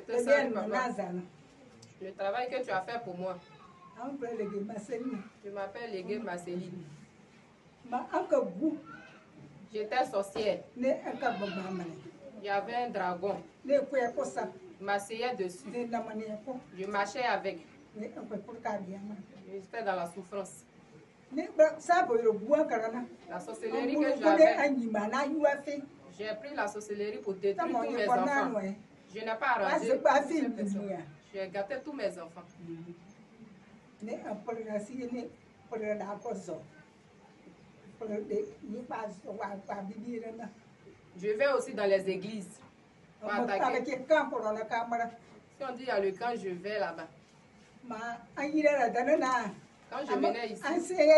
te salue, papa. Le travail que tu as fait pour moi. Tu m'appelles Légué Marceline. J'étais sorcière. Il y avait un dragon. Je m'asseyais dessus. Je marchais avec. J'étais dans la souffrance. La sorcellerie que j'avais, j'ai pris la sorcellerie pour détruire tous mes enfants. Je n'ai pas arrangé. J'ai gâté tous mes enfants. Je vais aussi dans les églises. Pour attaquer. Si on dit il y a le camp, je vais là-bas. Quand je venais ici,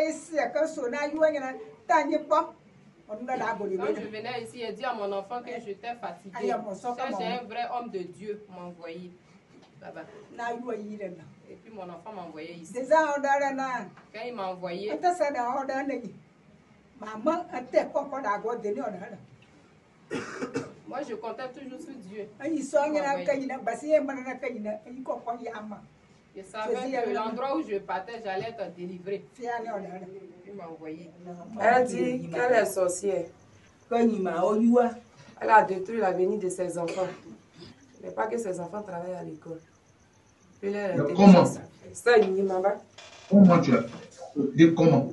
j'ai dit à mon enfant que j'étais fatiguée. J'ai un vrai homme de Dieu m'a envoyé là-bas. Et puis mon enfant m'a envoyé ici. Quand il m'a envoyé, moi je comptais toujours sur Dieu. Je savais que l'endroit où je partais, j'allais être délivrée. Il m'a envoyé. Elle dit qu'elle est sorcière. Elle a détruit l'avenir de ses enfants. Mais pas que ses enfants travaillent à l'école. Comment? Ça, il m'a pas. Comment tu as dit comment?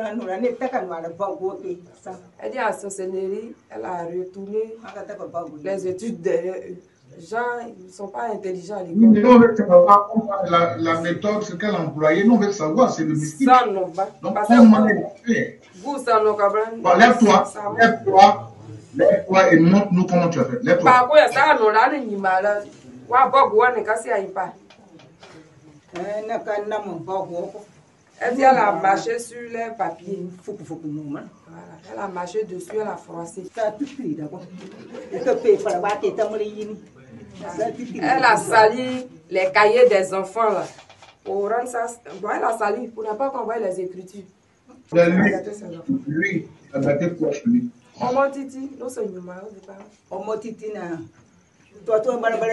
Elle dit à la sorcellerie, elle a retourné les études des gens, ils ne sont pas intelligents à l'école. Nous on veut savoir la méthode, ce qu'elle a employée. Nous on veut savoir, c'est le mystique. Ça, non, pas. Donc, comment elle fait? Vous, ça, non, bon, lève-toi et montre-nous comment tu as fait. Lève-toi. Par contre, ça, non, là, il m'a là. Elle dit qu'elle a marché sur les papiers. Voilà. Elle a marché dessus, elle a froissé. Elle a sali les cahiers des enfants là. Pour rendre ça. Bon, elle a sali pour ne pas qu'on voie les écritures. Lui, il a gâté quoi chez lui? Omo Titi, non c'est numéro de pas. Omo Titi na. Toi,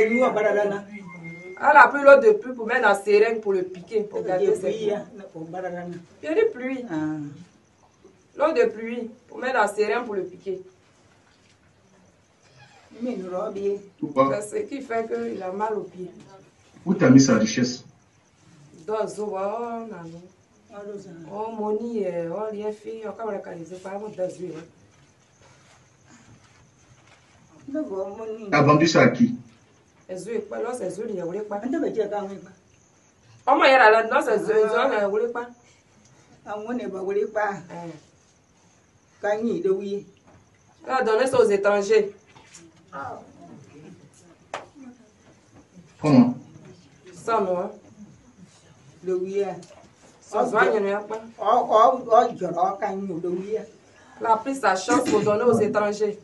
Elle a pris l'eau de pluie pour mettre dans la seringue pour le piquer, pour garder ses pieds. Il y a de pluie. L'eau de pluie pour mettre dans la seringue pour le piquer. C'est ce qui fait qu'il a mal aux pieds. Où t'as mis sa richesse? Dans le zoo, oh, Moni, on lui a fait, on va localiser par exemple dans le zoo. T'as vendu ça à qui? Les œufs, là, c'est œufs, il n'y a pas. Oh, moi, il y a là, non, c'est œufs, il n'y a pas. Elle a donné ça aux étrangers. Comment? Ça, non. Le oui. Ça, il n'y a pas. Elle a pris sa chance pour donner aux étrangers.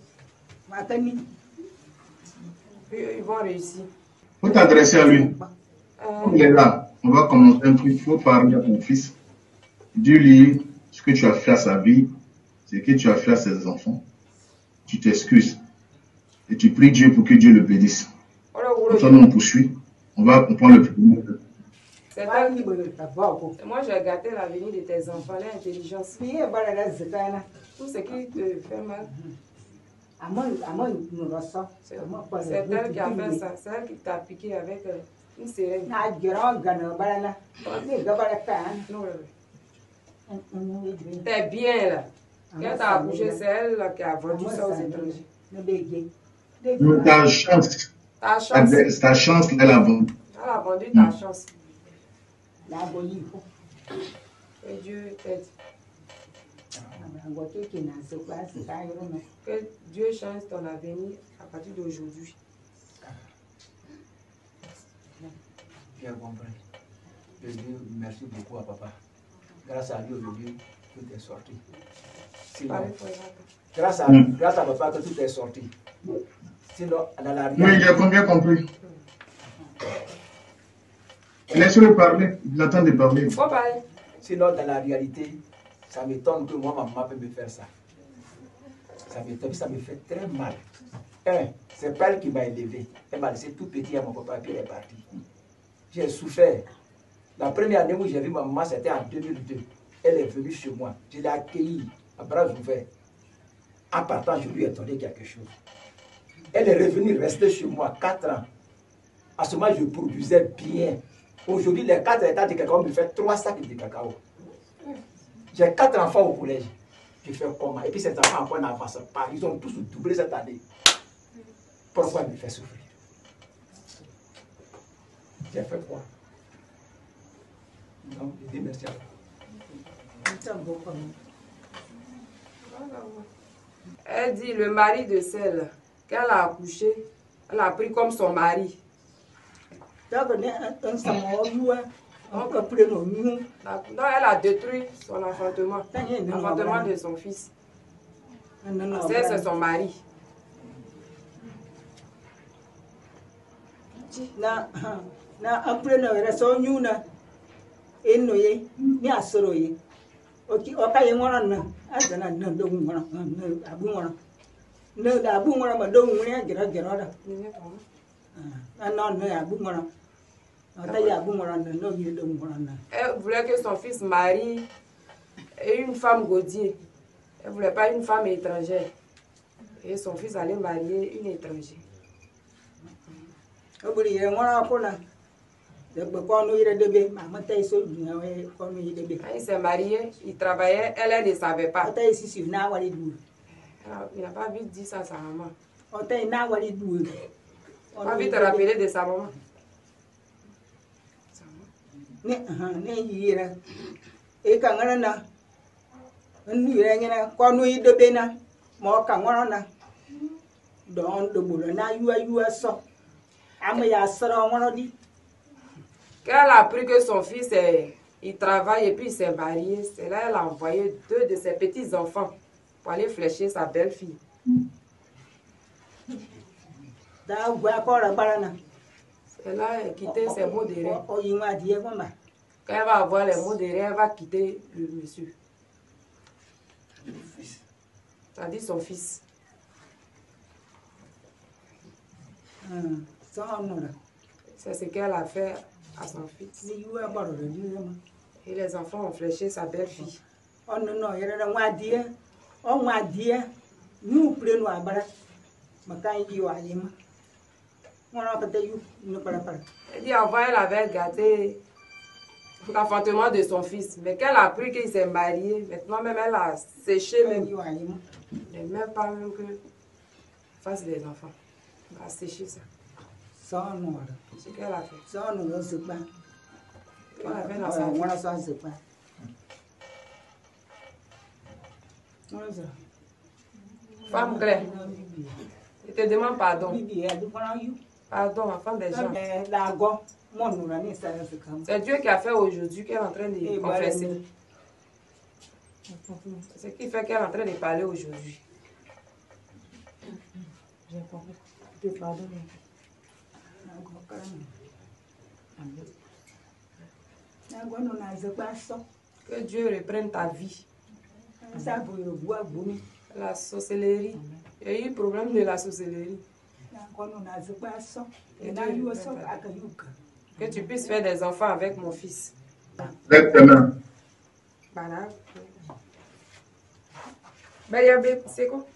Ils vont réussir. Il faut t'adresser à lui. Il est là. On va commencer un truc. Il faut parler à ton fils. Dis-lui ce que tu as fait à sa vie, ce que tu as fait à ses enfants. Tu t'excuses. Et tu pries Dieu pour que Dieu le bénisse. Quand on poursuit, on prend le premier. Moi, j'ai gâté l'avenir de tes enfants, l'intelligence. Tout ce qui te fait mal. C'est elle qui a fait ça. C'est elle qui t'a piqué avec une seringue. T'es bien là. Quand t'as accouché, c'est elle qui a vendu ça aux étrangers. Ta chance. Ta chance, elle a vendu. Elle a vendu ta chance. Et Dieu t'aide. Que Dieu change ton avenir à partir d'aujourd'hui. J'ai compris. Je dis merci beaucoup à papa. Grâce à lui aujourd'hui, tout est sorti. Sinon, grâce à papa que tout est sorti. Sinon, dans la réalité. Oui, j'ai bien compris. Laisse-le parler. Il attend de parler. Faut parler. Sinon, dans la réalité, ça m'étonne que moi, ma maman peut me faire ça. Ça m'étonne, ça me fait très mal. c'est pas elle qui m'a élevé. Elle m'a laissé tout petit à mon papa, puis elle est partie. J'ai souffert. La première année où j'ai vu ma maman, c'était en 2002. Elle est venue chez moi. Je l'ai accueillie à bras ouverts. En partant, je lui ai donné quelque chose. Elle est revenue rester chez moi 4 ans. À ce moment, je produisais bien. Aujourd'hui, les 4 états de cacao me font 3 sacs de cacao. J'ai 4 enfants au collège. Je fais comment? Et puis ces enfants encore n'avancent pas. Ils ont tous doublé cette année. Pourquoi il me fait souffrir? J'ai fait quoi? Non, je dis merci à vous. Elle dit le mari de celle qu'elle a accouché, elle a pris comme son mari. Donc elle a détruit son enfantement, l'enfantement de son fils. C'est son mari. Elle voulait que son fils marie une femme gaudier. Elle ne voulait pas une femme étrangère. Et son fils allait marier une étrangère. Quand il s'est marié, il travaillait, elle ne savait pas. Il n'a pas vite dit ça à sa maman. Il n'a pas vite rappeler de sa maman. Quand elle a appris que son fils il travaille et puis il s'est marié, c'est là qu'elle a envoyé 2 de ses petits-enfants pour aller flécher sa belle-fille. C'est là qu'elle a quitté ses modérés. Quand elle va avoir les modérés, elle va quitter le monsieur. C'est-à-dire son fils. C'est ce qu'elle a fait à son fils. Et les enfants ont fléché sa belle-fille. Elle dit avant elle avait gâté l'enfantement de son fils. Mais qu'elle a appris qu'il s'est marié, maintenant même elle a séché même. Elle même pas même que fasse des enfants. Elle a séché ça. C'est ce qu'elle a fait. Elle a fait dans sa vie. Femme claire, je te demande pardon. Pardon, enfant des gens. C'est Dieu qui a fait aujourd'hui qu'elle est en train de confesser. C'est ce qui fait qu'elle est en train de parler aujourd'hui. Que Dieu reprenne ta vie. La sorcellerie. Il y a eu le problème de la sorcellerie. Que tu puisses faire des enfants avec mon fils. Voilà. C'est quoi?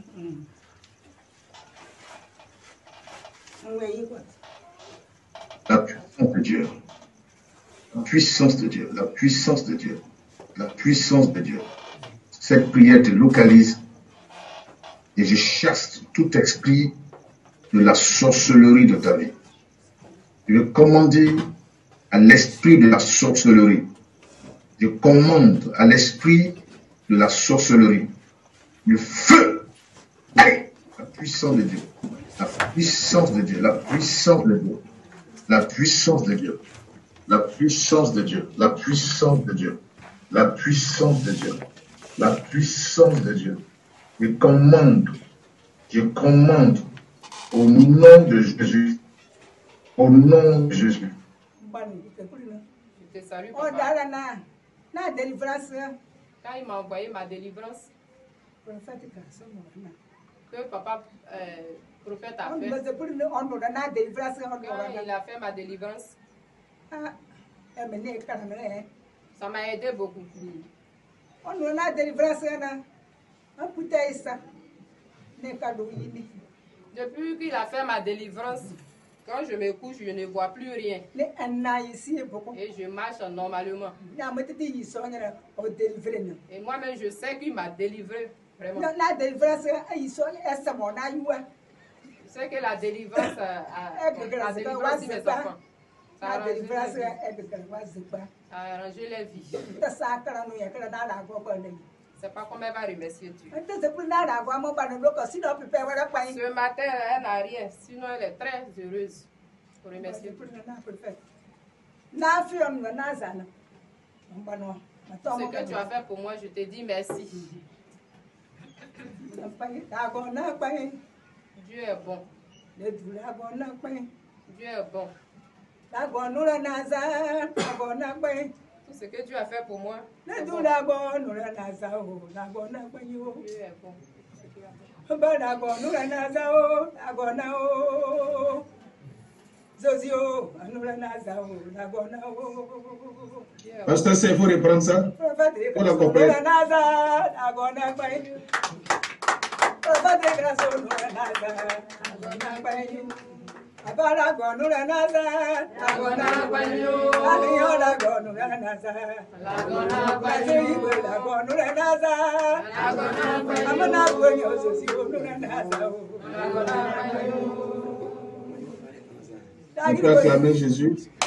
La puissance de Dieu. La puissance de Dieu. La puissance de Dieu. La puissance de Dieu. Cette prière te localise et je chasse tout esprit de la sorcellerie de ta vie. Je vais commander à l'esprit de la sorcellerie. Je commande à l'esprit de la sorcellerie. Le feu. Allez, la puissance de Dieu. La puissance de Dieu. La puissance de Dieu. La puissance de Dieu. La puissance de Dieu. La puissance de Dieu. La puissance de Dieu. La puissance de Dieu. Je commande au nom de Jésus. Au nom de Jésus. Je te salue, papa. Quand il m'a envoyé ma délivrance, que papa prophète a fait. Il a fait ma délivrance. Ça m'a aidé beaucoup. Depuis qu'il a fait ma délivrance, quand je me couche, je ne vois plus rien. Et je marche normalement. Et moi-même, je sais qu'il m'a délivré. Vraiment. Je sais que la délivrance de mes enfants. Ça a arrangé les vies. C'est pas comment elle va remercier Dieu. Ce matin, elle n'a rien. Sinon, elle est très heureuse pour remercier Dieu. Ce que tu as fait pour moi, je te dis merci. Dieu est bon. Dieu est bon. Tout ce que Dieu a fait pour moi, c'est bon. Dieu est bon. Pasteur, il faut reprendre ça pour la comprendre. Tu peux acclamer Jésus.